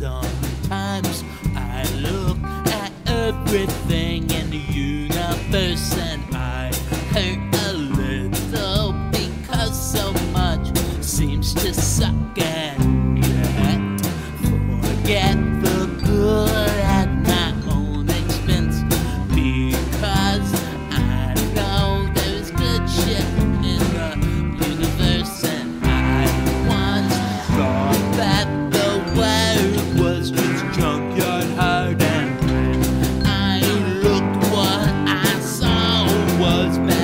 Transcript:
Sometimes I look at everything in the universe and I hurt a little because so much seems to suck and yet forget the good at my own expense, because I know there's good shit in the universe, and I once thought that the world was just junkyard hard, and when I looked, what I saw was bad.